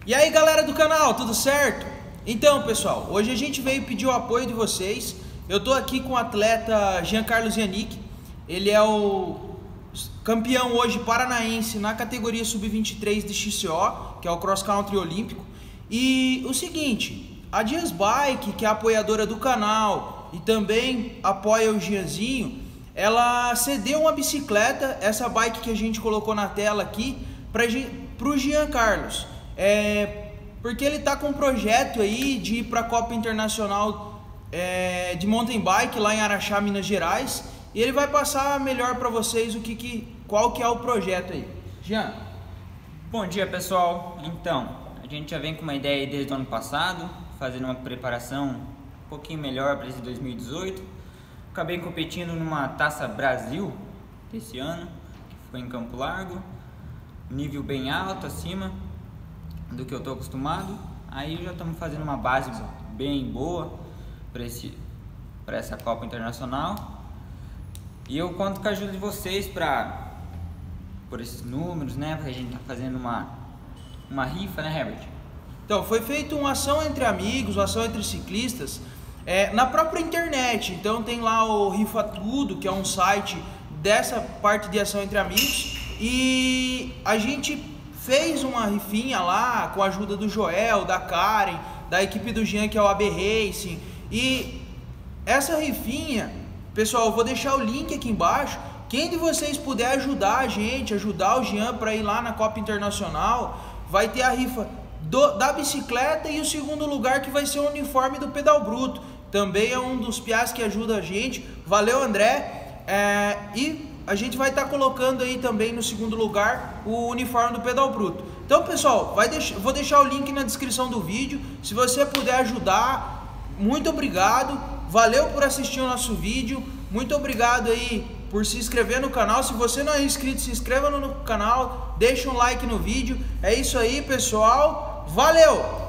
E aí galera do canal, tudo certo? Então pessoal, hoje a gente veio pedir o apoio de vocês. Eu tô aqui com o atleta Jean Carlos Yannick. Ele é o campeão hoje paranaense na categoria sub-23 de XCO, que é o cross country olímpico. E o seguinte, a Dias Bike, que é a apoiadora do canal e também apoia o Gianzinho, ela cedeu uma bicicleta, essa bike que a gente colocou na tela aqui, para o Jean Carlos. Porque ele tá com um projeto aí de ir para a Copa Internacional de Mountain Bike lá em Araxá, Minas Gerais, e ele vai passar melhor para vocês qual que é o projeto aí. Jean. Bom dia pessoal, então a gente já vem com uma ideia aí desde o ano passado, fazendo uma preparação um pouquinho melhor para esse 2018. Acabei competindo numa Taça Brasil desse ano, que foi em Campo Largo, nível bem alto, acima do que eu estou acostumado. Aí já estamos fazendo uma base bem boa para essa Copa Internacional, e eu conto com a ajuda de vocês por esses números, né? Porque a gente está fazendo uma rifa, né, Herbert? Então foi feita uma ação entre amigos, uma ação entre ciclistas, na própria internet. Então tem lá o Rifa Tudo, que é um site dessa parte de ação entre amigos, e a gente fez uma rifinha lá com a ajuda do Joel, da Karen, da equipe do Jean, que é o AB Racing. E essa rifinha, pessoal, eu vou deixar o link aqui embaixo. Quem de vocês puder ajudar a gente, ajudar o Jean para ir lá na Copa Internacional, vai ter a rifa da bicicleta, e o segundo lugar que vai ser o uniforme do Pedal Bruto. Também é um dos piás que ajuda a gente. Valeu, André. E a gente vai estar colocando aí também no segundo lugar o uniforme do Pedal Bruto. Então pessoal, vou deixar o link na descrição do vídeo. Se você puder ajudar, muito obrigado. Valeu por assistir o nosso vídeo. Muito obrigado aí por se inscrever no canal. Se você não é inscrito, se inscreva no canal, deixa um like no vídeo. É isso aí pessoal, valeu!